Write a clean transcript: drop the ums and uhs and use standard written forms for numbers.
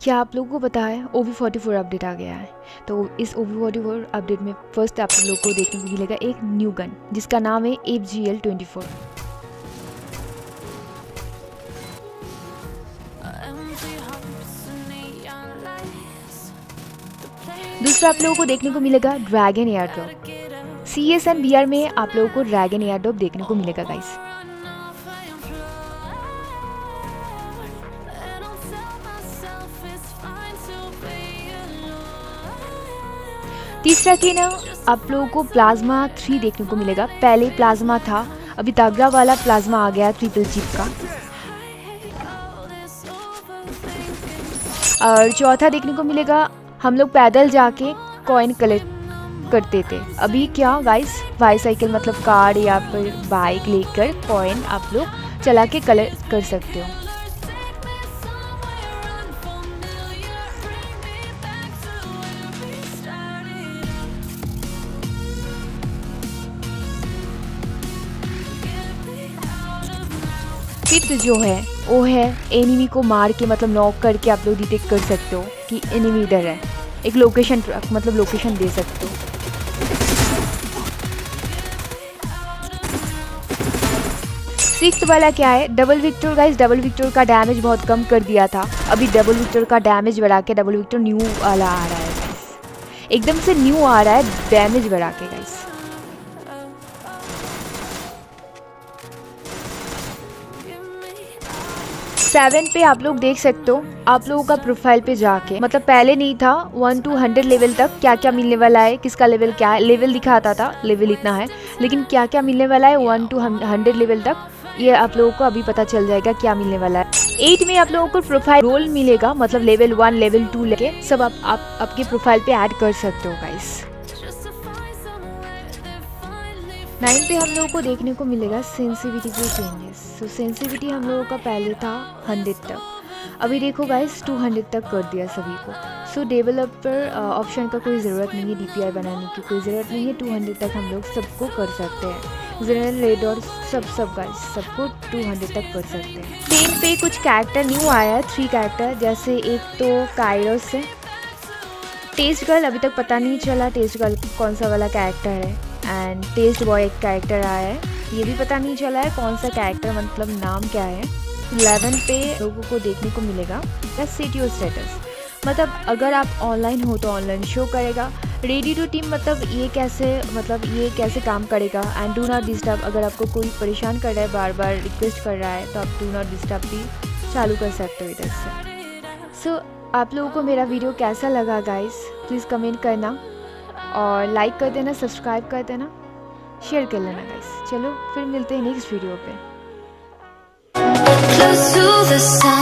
क्या आप लोगों को पता है OV44 अपडेट आ गया है। तो इस OV44 अपडेट में फर्स्ट आप लोगों को देखने को मिलेगा एक न्यू गन जिसका नाम है FGL-24। दूसरा आप लोगों को देखने को मिलेगा dragon air drop. CS and BR में आप लोगों को ड्रैगन एयर ड्रॉप देखने को मिलेगा गाइस। तीसरा की ना आप लोगों को प्लाज्मा 3 देखने को मिलेगा। पहले प्लाज्मा था, अभी तगड़ा वाला प्लाज्मा आ गया ट्रिपल चिप का। और चौथा देखने को मिलेगा हम लोग पैदल जाके कॉइन कलेक्ट करते थे। अभी क्या गाइस, बाईसाइकिल मतलब कार या फिर बाइक लेकर कॉइन आप लोग चला के कलेक्ट कर सकते हो। फिफ्थ जो है वो है एनिमी को मार के मतलब नॉक करके आप लोग डिटेक्ट कर सकते हो कि एनिमी इधर है। एक लोकेशन मतलब लोकेशन दे सकते हो। सिक्स्थ वाला क्या है, double victor guys. Double victor का डैमेज बहुत कम कर दिया था, अभी डबल विक्टर का डैमेज बढ़ा के डबल विक्टर न्यू वाला आ रहा है गाइस। एकदम से न्यू आ रहा है डैमेज बढ़ा के गाइस। 7 पे आप लोग देख सकते हो आप लोगों का प्रोफाइल पे जाके, मतलब पहले नहीं था 1 to 100 लेवल तक क्या क्या मिलने वाला है, किसका लेवल क्या है, लेवल दिखाता था लेवल इतना है, लेकिन क्या क्या मिलने वाला है 1 to 100 लेवल तक ये आप लोगों को अभी पता चल जाएगा क्या मिलने वाला है। 8 में आप लोगों को प्रोफाइल रोल मिलेगा, मतलब लेवल 1 लेवल 2 लेके सब आप आपके प्रोफाइल पे ऐड कर सकते हो गाइस। 9 पे हम लोगों को देखने को मिलेगा सेंसिटिविटी के चेंजेस। तो सेंसिटिविटी हम लोगों का पहले था 100 तक, अभी देखो गाइस 200 तक कर दिया सभी को। सो डेवलपर ऑप्शन का कोई ज़रूरत नहीं है, DPI बनाने की कोई ज़रूरत नहीं है। 200 तक हम लोग सबको कर सकते हैं, जनरल रेड और सब गाइस सबको 200 तक कर सकते हैं। 10 पे कुछ कैरेक्टर न्यू आया है, 3 कैरेक्टर, जैसे एक तो काइरोस है। टेस्ट गर्ल अभी तक पता नहीं चला टेस्ट गर्ल कौन सा वाला कैरेक्टर है। एंड टेस्ट बॉय एक कैरेक्टर आया है, ये भी पता नहीं चला है कौन सा कैरेक्टर मतलब नाम क्या है। 11 पे लोगों को देखने को मिलेगा सेट योर स्टेटस, मतलब अगर आप ऑनलाइन हो तो ऑनलाइन शो करेगा। रेडी टू टीम मतलब ये कैसे काम करेगा। एंड डू नॉट डिस्टर्ब, अगर आपको कोई परेशान कर रहा है बार बार रिक्वेस्ट कर रहा है तो आप डू नॉट डिस्टर्ब भी चालू कर सकते हो इधर से। सो आप लोगों को मेरा वीडियो कैसा लगा गाइस, प्लीज़ कमेंट करना और लाइक कर देना, सब्सक्राइब कर देना, शेयर कर लेना गाइस। चलो फिर मिलते हैं नेक्स्ट वीडियो पे।